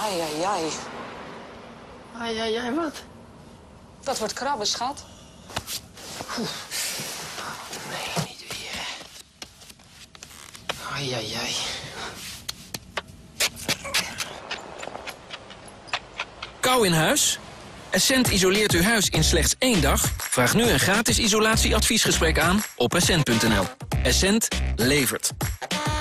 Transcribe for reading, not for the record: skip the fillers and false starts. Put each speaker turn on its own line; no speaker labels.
Ai, ai, ai.
Ai, ai, ai, wat?
Dat wordt krabben, schat.
Nee, niet weer. Ai, ai, ai.
Kou in huis? Essent isoleert uw huis in slechts 1 dag? Vraag nu een gratis isolatieadviesgesprek aan op essent.nl. Essent levert.